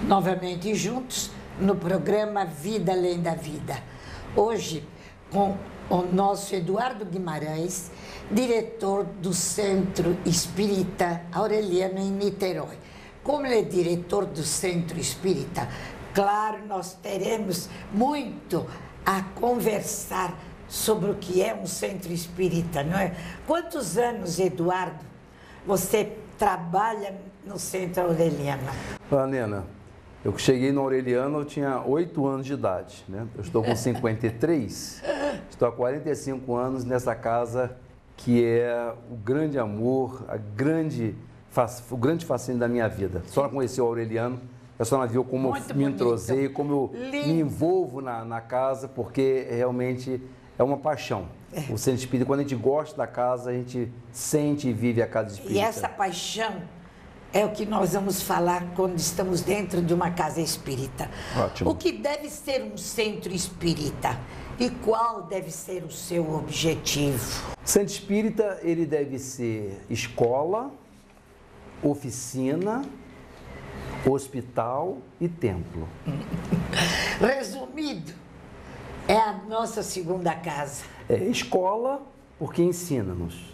novamente juntos no programa Vida Além da Vida. Hoje, com o nosso Eduardo Guimarães, diretor do Centro Espírita Aureliano em Niterói. Como ele é diretor do Centro Espírita, claro, nós teremos muito a conversar sobre o que é um centro espírita, não é? Quantos anos, Eduardo, você trabalha no Centro Aureliano? Nena, eu cheguei no Aureliano, eu tinha 8 anos de idade, né? Eu estou com 53, estou há 45 anos nessa casa que é o grande amor, o grande fascínio da minha vida. Só conheci o Aureliano, a senhora viu como eu me entrosei, como eu me envolvo na casa, porque realmente é uma paixão. O Centro Espírita, quando a gente gosta da casa, a gente sente e vive a casa espírita. E essa paixão é o que nós vamos falar quando estamos dentro de uma casa espírita. Ótimo. O que deve ser um centro espírita e qual deve ser o seu objetivo? O Centro Espírita, ele deve ser escola, oficina, hospital e templo. Resumido, é a nossa segunda casa. É escola, porque ensina-nos.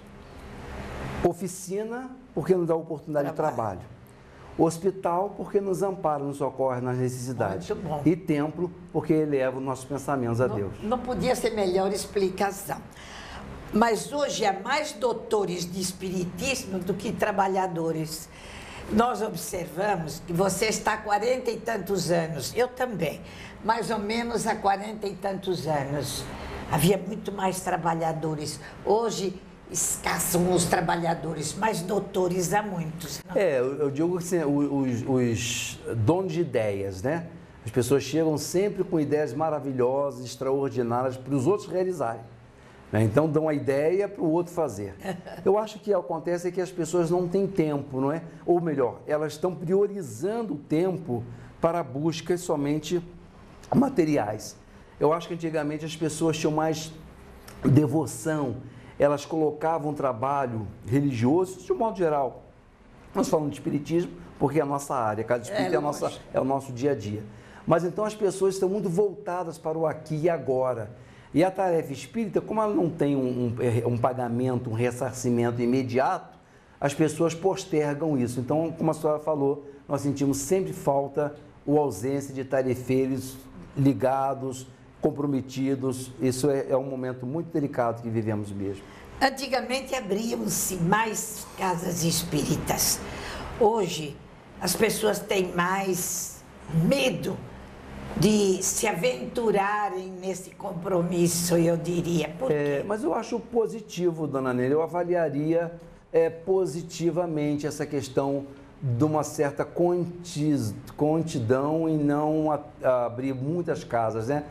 Oficina, porque nos dá oportunidade de trabalho. Hospital, porque nos ampara, nos socorre nas necessidades. Muito bom. E templo, porque eleva os nossos pensamentos a Deus. Não podia ser melhor explicação. Mas hoje há mais doutores de espiritismo do que trabalhadores. Nós observamos que você está há 40 e tantos anos, eu também, mais ou menos há 40 e tantos anos. Havia muito mais trabalhadores. Hoje escassam os trabalhadores, mas doutores há muitos. Não? Eu digo assim, os donos de ideias, né? As pessoas chegam sempre com ideias maravilhosas, extraordinárias para os outros realizarem. Então dão a ideia para o outro fazer. Eu acho que acontece que as pessoas não têm tempo, não é? Ou melhor, elas estão priorizando o tempo para buscas somente materiais. Eu acho que antigamente as pessoas tinham mais devoção, elas colocavam o trabalho religioso, de um modo geral. Nós falamos de espiritismo porque é a nossa área, cada espírito é o nosso dia a dia. Mas então as pessoas estão muito voltadas para o aqui e agora. E a tarefa espírita, como ela não tem um pagamento, um ressarcimento imediato, as pessoas postergam isso. Então, como a senhora falou, nós sentimos sempre falta ou ausência de tarefeiros ligados, comprometidos. Isso é um momento muito delicado que vivemos mesmo. Antigamente abriam-se mais casas espíritas. Hoje as pessoas têm mais medo de se aventurarem nesse compromisso, eu diria. Por quê? Mas eu acho positivo, dona Nélia, eu avaliaria positivamente essa questão de uma certa contidão e não abrir muitas casas, né?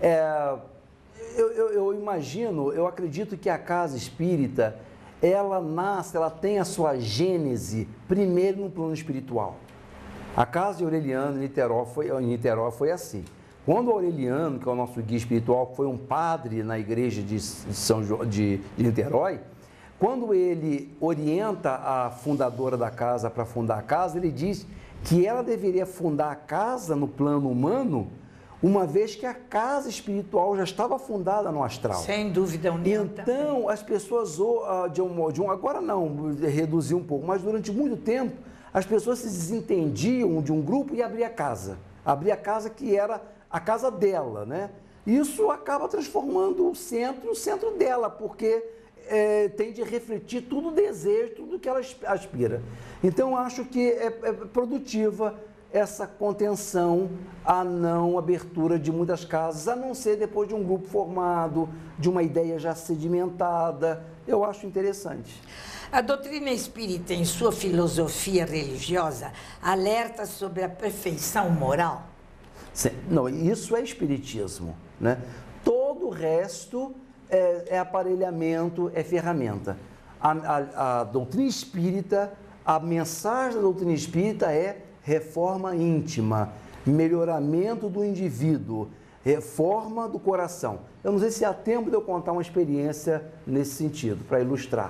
Eu imagino, eu acredito que a casa espírita, ela tem a sua gênese primeiro no plano espiritual. A casa de Aureliano em Niterói foi assim. Quando o Aureliano, que é o nosso guia espiritual, foi um padre na igreja de Niterói, quando ele orienta a fundadora da casa para fundar a casa, ele diz que ela deveria fundar a casa no plano humano, uma vez que a casa espiritual já estava fundada no astral. Sem dúvida nenhuma. Então, as pessoas, agora não, reduziu um pouco, mas durante muito tempo, as pessoas se desentendiam de um grupo e abriam a casa. Abria a casa que era a casa dela, né? Isso acaba transformando o centro dela, porque tem de refletir tudo o desejo, tudo que ela aspira. Então, acho que é produtiva essa contenção, a não abertura de muitas casas, a não ser depois de um grupo formado, de uma ideia já sedimentada. Eu acho interessante. A doutrina espírita, em sua filosofia religiosa, alerta sobre a perfeição moral? Não, isso é espiritismo, né? Todo o resto é aparelhamento, é ferramenta. A doutrina espírita, a mensagem da doutrina espírita é reforma íntima, melhoramento do indivíduo, reforma do coração. Eu não sei se há tempo de eu contar uma experiência nesse sentido, para ilustrar.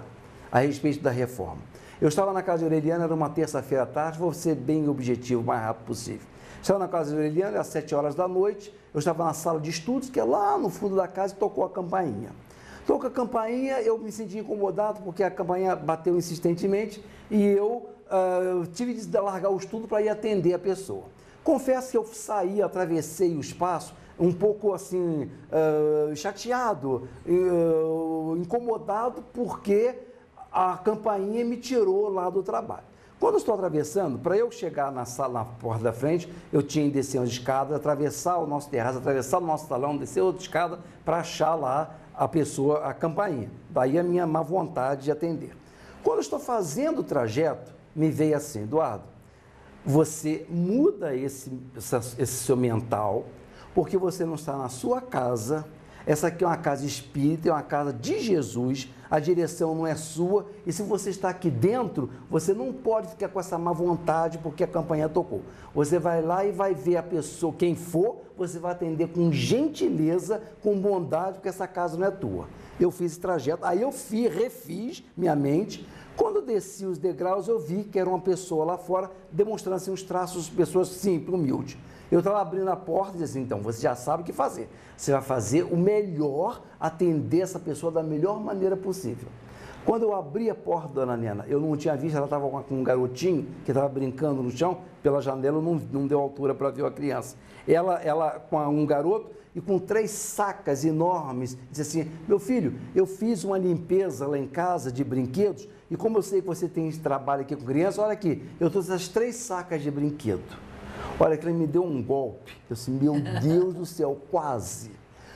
a respeito da reforma. Eu estava na casa de Aureliano, era uma terça-feira à tarde, vou ser bem objetivo, o mais rápido possível. Estava na casa de Aureliano, às 7 horas da noite, eu estava na sala de estudos, que é lá no fundo da casa, e tocou a campainha. Tocou a campainha, eu me senti incomodado, porque a campainha bateu insistentemente, e eu tive de largar o estudo para ir atender a pessoa. Confesso que eu saí, atravessei o espaço, um pouco assim, chateado, incomodado, porque a campainha me tirou lá do trabalho. Quando eu estou atravessando, para eu chegar na sala, na porta da frente, eu tinha que descer umas escadas, atravessar o nosso terraço, atravessar o nosso salão, descer outra escada para achar lá a pessoa, a campainha. Daí a minha má vontade de atender. Quando eu estou fazendo o trajeto, me veio assim: Eduardo, você muda esse seu mental, porque você não está na sua casa. Essa aqui é uma casa espírita, é uma casa de Jesus, a direção não é sua, e se você está aqui dentro, você não pode ficar com essa má vontade porque a campainha tocou. Você vai lá e vai ver a pessoa, quem for, você vai atender com gentileza, com bondade, porque essa casa não é tua. Eu fiz esse trajeto, aí eu refiz minha mente. Quando eu desci os degraus, eu vi que era uma pessoa lá fora, demonstrando assim, uns traços de pessoas simples, humildes. Eu estava abrindo a porta e disse assim: então, você já sabe o que fazer. Você vai fazer o melhor, atender essa pessoa da melhor maneira possível. Quando eu abri a porta da dona Nena, eu não tinha visto, ela estava com um garotinho que estava brincando no chão, pela janela não deu altura para ver a criança. Ela com um garoto e com 3 sacas enormes, disse assim: meu filho, eu fiz uma limpeza lá em casa de brinquedos, e como eu sei que você tem esse trabalho aqui com criança, olha aqui, eu trouxe essas 3 sacas de brinquedo. Olha, que ele me deu um golpe. Eu disse: meu Deus do céu, quase,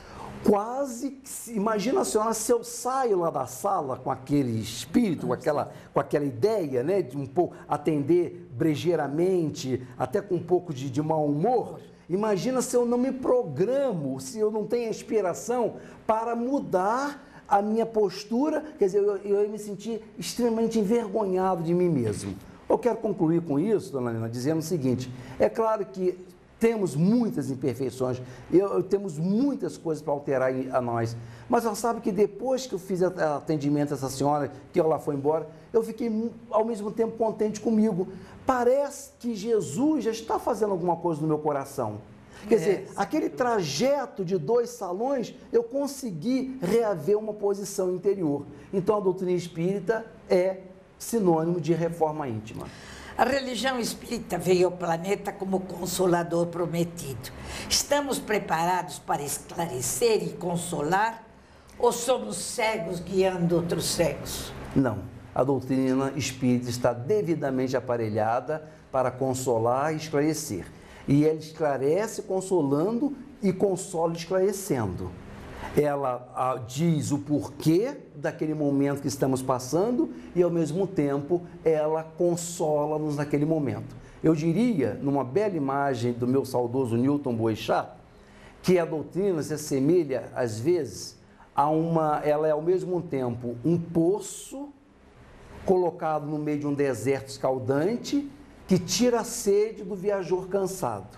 imagina a senhora se eu saio lá da sala com aquele espírito, com aquela ideia, né, de um pouco atender brejeiramente, até com um pouco de mau humor. Imagina se eu não me programo, se eu não tenho a inspiração para mudar a minha postura, quer dizer, eu ia me sentir extremamente envergonhado de mim mesmo. Eu quero concluir com isso, dona Nena, dizendo o seguinte: é claro que temos muitas imperfeições, temos muitas coisas para alterar a nós, mas ela sabe que depois que eu fiz atendimento a essa senhora, que ela foi embora, eu fiquei ao mesmo tempo contente comigo. Parece que Jesus já está fazendo alguma coisa no meu coração. Quer dizer, aquele trajeto de 2 salões, eu consegui reaver uma posição interior. Então a doutrina espírita é sinônimo de reforma íntima. A religião espírita veio ao planeta como consolador prometido. Estamos preparados para esclarecer e consolar, ou somos cegos guiando outros cegos? Não. A doutrina espírita está devidamente aparelhada para consolar e esclarecer. E ela esclarece consolando e consola esclarecendo. Ela diz o porquê daquele momento que estamos passando e, ao mesmo tempo, ela consola-nos naquele momento. Eu diria, numa bela imagem do meu saudoso Newton Boechat, que a doutrina se assemelha, às vezes, ela é, ao mesmo tempo, um poço colocado no meio de um deserto escaldante que tira a sede do viajor cansado.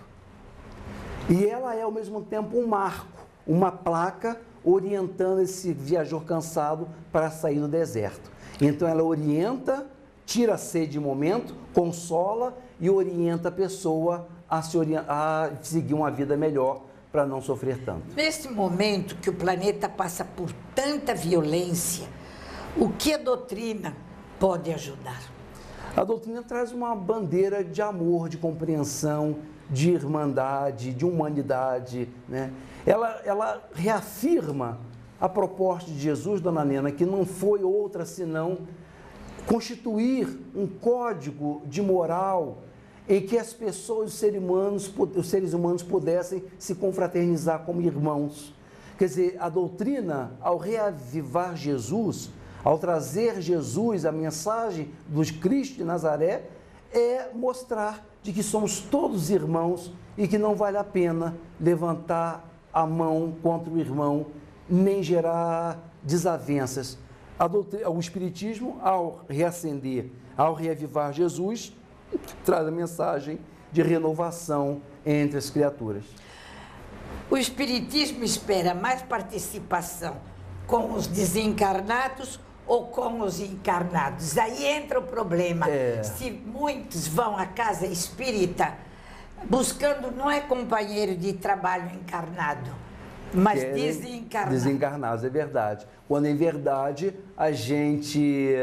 E ela é, ao mesmo tempo, um marco, uma placa orientando esse viajor cansado para sair do deserto. Então ela orienta, tira a sede de momento, consola e orienta a pessoa a seguir uma vida melhor para não sofrer tanto. Nesse momento que o planeta passa por tanta violência, o que a doutrina pode ajudar? A doutrina traz uma bandeira de amor, de compreensão, de irmandade, de humanidade, né? Ela reafirma a proposta de Jesus, dona Nena, que não foi outra senão constituir um código de moral em que as pessoas, os seres humanos pudessem se confraternizar como irmãos. Quer dizer, a doutrina, ao reavivar Jesus, ao trazer Jesus, a mensagem dos Cristo de Nazaré, é mostrar de que somos todos irmãos e que não vale a pena levantar a mão contra o irmão, nem gerar desavenças. O Espiritismo, ao reacender, ao reavivar Jesus, traz a mensagem de renovação entre as criaturas. O Espiritismo espera mais participação com os desencarnados ou com os encarnados? Aí entra o problema. Se muitos vão à casa espírita buscando, não é companheiro de trabalho encarnado, mas desencarnados, é verdade. Quando em verdade a gente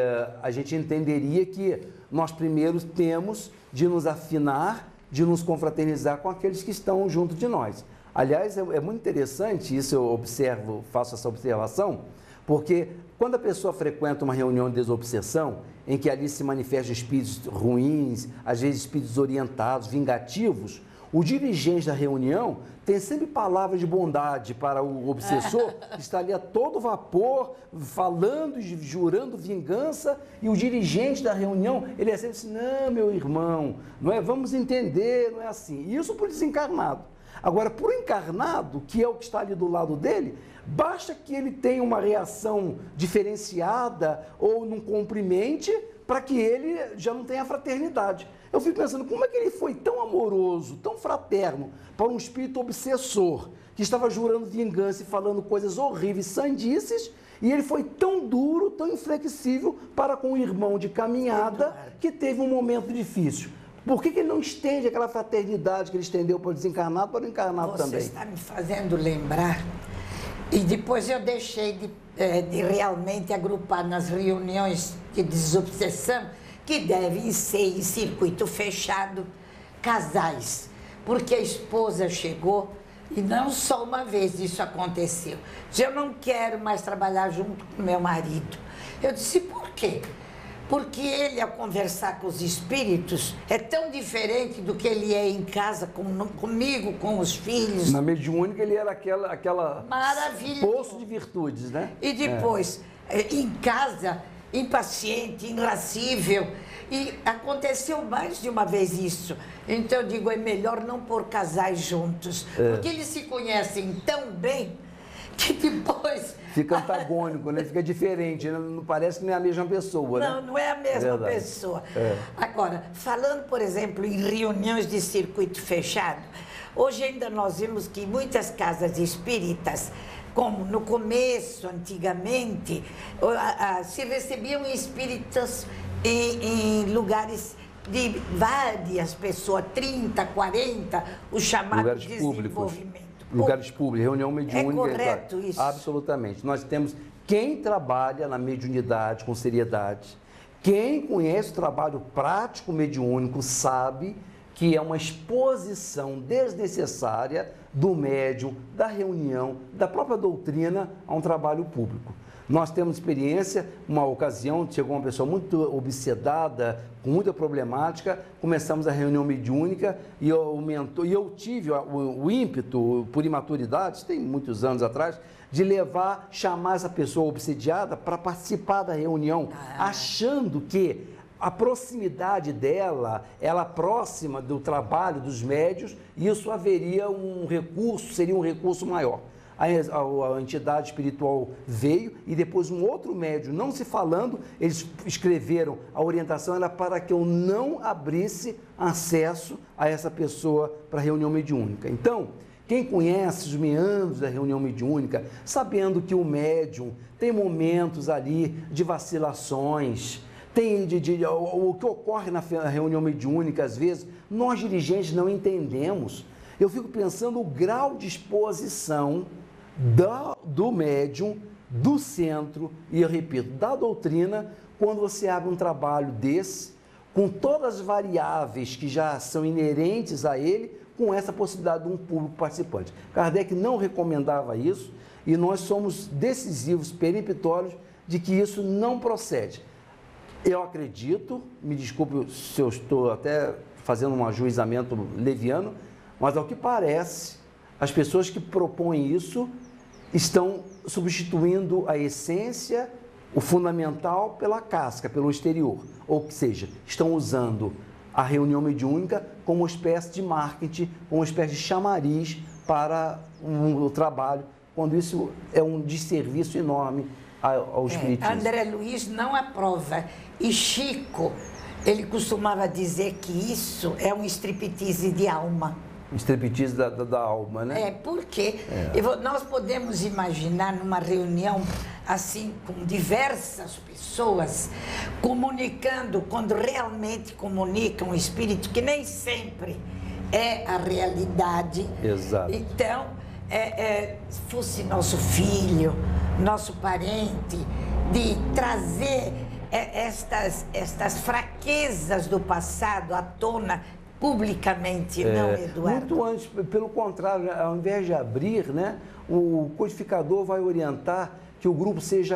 entenderia que nós primeiro temos de nos afinar, de nos confraternizar com aqueles que estão junto de nós. Aliás, é muito interessante, isso eu observo, faço essa observação, porque quando a pessoa frequenta uma reunião de desobsessão, em que ali se manifestam espíritos ruins, às vezes espíritos orientados, vingativos, o dirigente da reunião tem sempre palavras de bondade para o obsessor, que está ali a todo vapor, falando, jurando vingança, e o dirigente da reunião, ele é sempre assim, não, meu irmão, não é, vamos entender, não é assim. Isso por desencarnado. Agora, para o encarnado, que é o que está ali do lado dele, basta que ele tenha uma reação diferenciada ou não cumprimente para que ele já não tenha fraternidade. Eu fico pensando, como é que ele foi tão amoroso, tão fraterno para um espírito obsessor, que estava jurando vingança e falando coisas horríveis, sandices, e ele foi tão duro, tão inflexível para com o irmão de caminhada que teve um momento difícil. Por que ele não estende aquela fraternidade que ele estendeu para o desencarnado para o encarnado também? Você está me fazendo lembrar, e depois eu deixei de realmente agrupar nas reuniões de desobsessão, que devem ser em circuito fechado, casais, porque a esposa chegou, e não só uma vez isso aconteceu. Eu não quero mais trabalhar junto com meu marido. Eu disse, por quê? Porque ele, ao conversar com os espíritos, é tão diferente do que ele é em casa, comigo, com os filhos. Na mediúnica ele era aquela maravilha, poço de virtudes, né? E depois, em casa, impaciente, irascível. E aconteceu mais de uma vez isso. Então eu digo, é melhor não pôr casais juntos, porque eles se conhecem tão bem que depois... Fica antagônico, né? Fica diferente, não parece que não é a mesma pessoa, né? Não é a mesma pessoa. Agora, falando, por exemplo, em reuniões de circuito fechado, hoje ainda nós vimos que muitas casas espíritas, como no começo, antigamente, se recebiam espíritas em lugares de várias pessoas, 30, 40, o chamado desenvolvimento. Lugares públicos, reunião mediúnica. É correto isso? Absolutamente. Nós temos quem trabalha na mediunidade com seriedade, quem conhece o trabalho prático mediúnico sabe que é uma exposição desnecessária do médium, da reunião, da própria doutrina a um trabalho público. Nós temos experiência, uma ocasião, chegou uma pessoa muito obsedada, com muita problemática, começamos a reunião mediúnica e eu tive o ímpeto, por imaturidade, tem muitos anos atrás, de chamar essa pessoa obsediada para participar da reunião, achando que a proximidade dela, ela próxima do trabalho dos médios, isso haveria um recurso, seria um recurso maior. A entidade espiritual veio e depois um outro médium, não se falando, eles escreveram, a orientação era para que eu não abrisse acesso a essa pessoa para a reunião mediúnica. Então, quem conhece os meandros da reunião mediúnica, sabendo que o médium tem momentos ali de vacilações, tem o que ocorre na reunião mediúnica, às vezes, nós dirigentes não entendemos. Eu fico pensando o grau de exposição do médium, do centro, e eu repito, da doutrina, quando você abre um trabalho desse, com todas as variáveis que já são inerentes a ele, com essa possibilidade de um público participante. Kardec não recomendava isso e nós somos decisivos, peremptórios, de que isso não procede. Eu acredito, me desculpe se eu estou até fazendo um ajuizamento leviano, mas ao que parece, as pessoas que propõem isso estão substituindo a essência, o fundamental, pela casca, pelo exterior. Ou seja, estão usando a reunião mediúnica como uma espécie de marketing, como uma espécie de chamariz para o trabalho, quando isso é um desserviço enorme ao espiritismo. André Luiz não aprova. E Chico, ele costumava dizer que isso é um striptease de alma. Striptease da alma, né? Porque nós podemos imaginar numa reunião assim, com diversas pessoas, comunicando, quando realmente comunicam o espírito, que nem sempre é a realidade. Exato. Então, se fosse nosso filho, nosso parente, de trazer estas fraquezas do passado à tona, publicamente, não, Eduardo? Muito antes, pelo contrário, ao invés de abrir, né, o codificador vai orientar que o grupo seja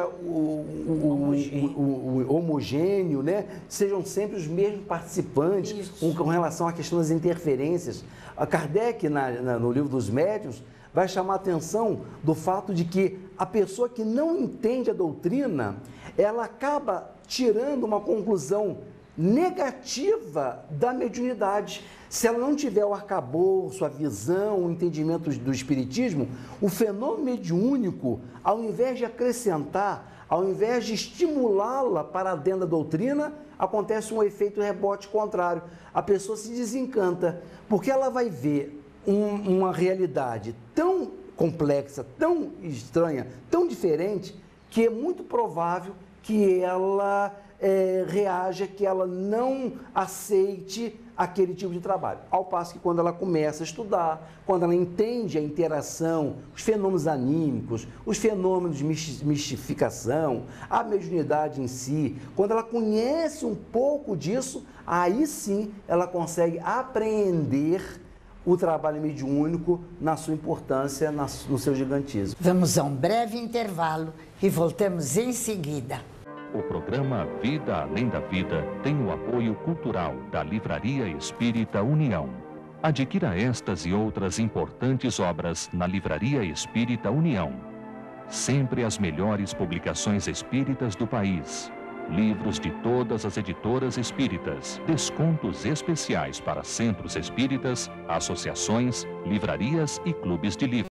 homogêneo, né? Sejam sempre os mesmos participantes com relação à questão das interferências. A Kardec, no livro dos médiuns, vai chamar a atenção do fato de que a pessoa que não entende a doutrina, ela acaba tirando uma conclusão negativa da mediunidade. Se ela não tiver o arcabouço, a visão, o entendimento do espiritismo, o fenômeno mediúnico, ao invés de acrescentar, ao invés de estimulá-la para dentro da doutrina, acontece um efeito rebote contrário. A pessoa se desencanta, porque ela vai ver uma realidade tão complexa, tão estranha, tão diferente, que é muito provável que ela reaja, que ela não aceite aquele tipo de trabalho. Ao passo que quando ela começa a estudar, quando ela entende a interação, os fenômenos anímicos, os fenômenos de mistificação, a mediunidade em si, quando ela conhece um pouco disso, aí sim ela consegue apreender o trabalho mediúnico na sua importância, no seu gigantismo. Vamos a um breve intervalo e voltamos em seguida. O programa Vida Além da Vida tem o apoio cultural da Livraria Espírita União. Adquira estas e outras importantes obras na Livraria Espírita União. Sempre as melhores publicações espíritas do país. Livros de todas as editoras espíritas. Descontos especiais para centros espíritas, associações, livrarias e clubes de livros.